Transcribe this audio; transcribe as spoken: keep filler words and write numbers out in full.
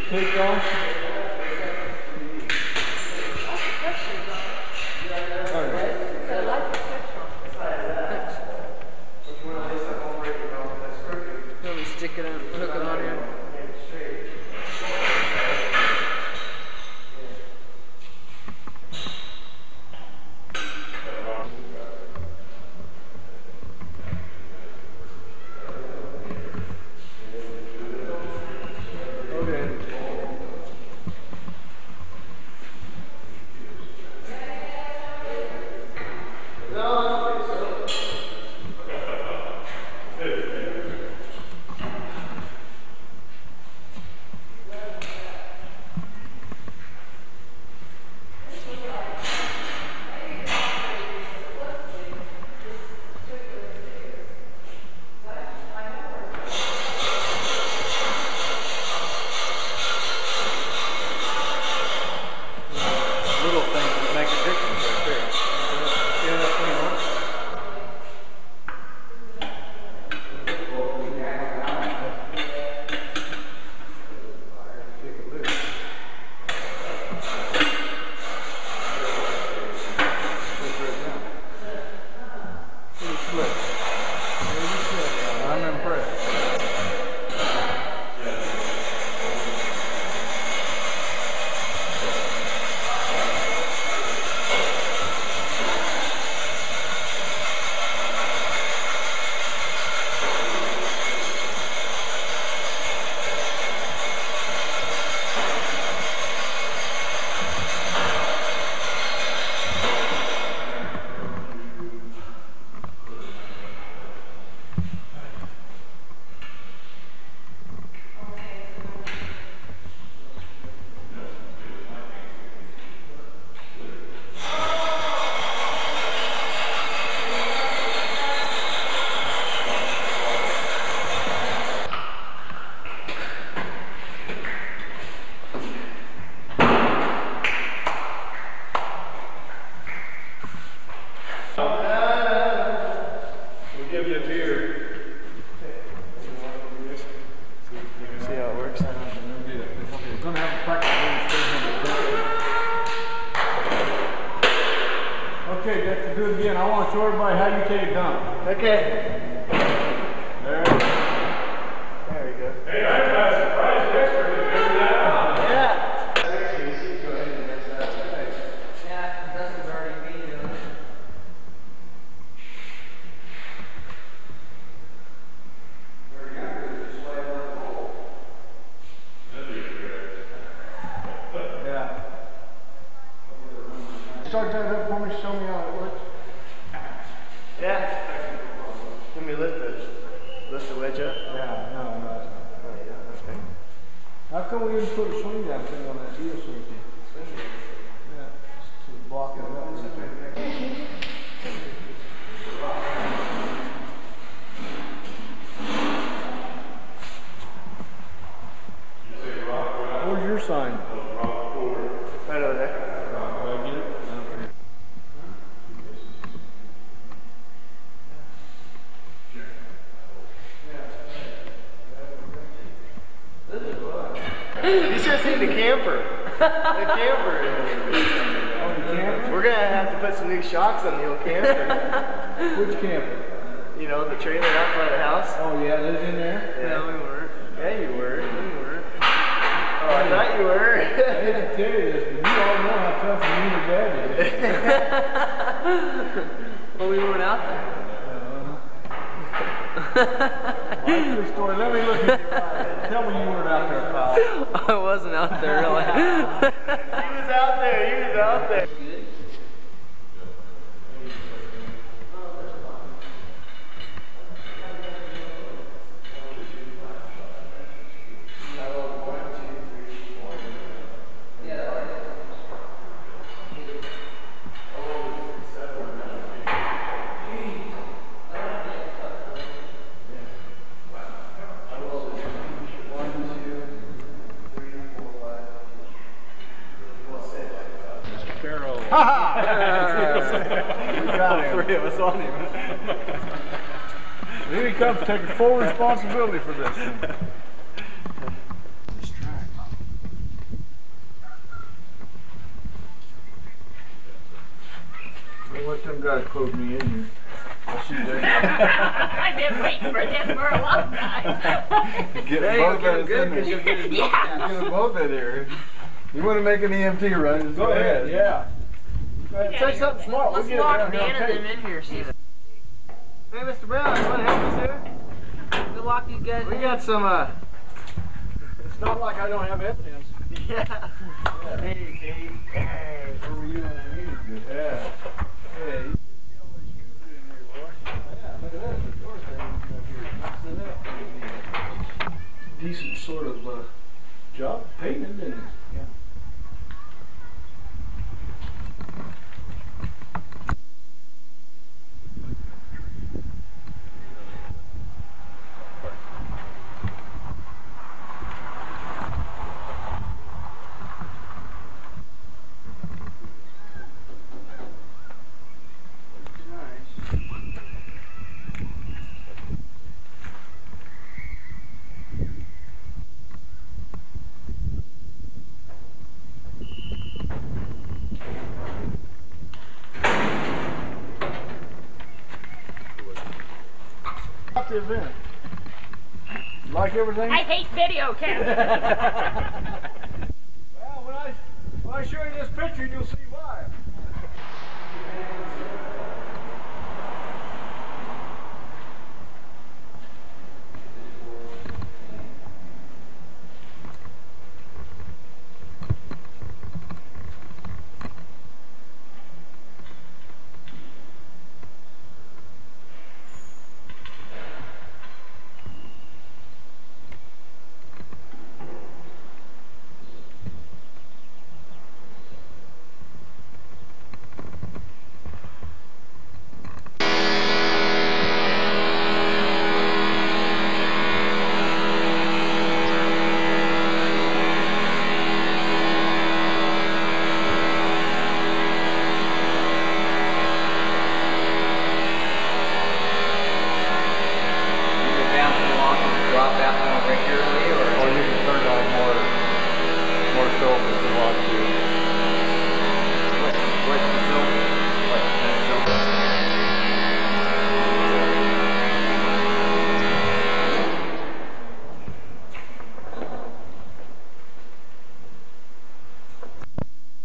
Take off. Let me stick it in, hook it on here. Okay, that's to do it again. I want to show everybody how you take a dump. Okay. There. There we go. Hey, I got a surprise extra. Did you figure that out? Yeah. Yeah, Dustin's already beat it. Yeah. Start that up for me, show me how it works. Yeah. Let me lift the lift the wedge up. Yeah, no, no. Oh yeah, okay. How come we didn't put a swing down thing on that deal swing thing? Yeah, just to block it up. Where's your sign? Right over there. You should have seen the camper. The camper. Oh, the camper? We're gonna have to put some new shocks on the old camper. Which camper? You know, the trailer out by the house. Oh yeah, that's in there? Yeah. No, we weren't. Yeah, you were. You weren't. Oh, I thought you were. I hate to tell you this, but you all know how tough me and your dad is. Well, we weren't out there. Well, that's your story. Let me look at your eyes. Tell me you weren't out there, pal. I wasn't out there, really. He was out there. He was out there. Three of us on him. Here he comes taking full responsibility for this. This track. got to close me in here. I'll see you there. I've been waiting for this for a long time. Get There both you go, of us good, in there. 'cause you'll get his milk Yeah. down. Get them both in here. You want to make an E M T run? Just Go ahead, yeah. Go ahead. Say something smart. We'll Let's get it lock down here on Dan and tape. them in here, see. Hey, Mister Brown, you want to help us here? We'll lock these guys We in. got some, uh, It's not like I don't have evidence. Yeah. hey, Kate. Hey, where were you when I needed you? Yeah. Hey, you see all these screws in here, boy. Yeah, look at that. The door thing in here. Decent sort of uh, job paving, didn't it? Yeah. About the event. Like everything? I hate video cameras. Well, when I, when I show you this picture, you'll see why. Drop that one over here, or Or you can turn on more, more filters and watch you.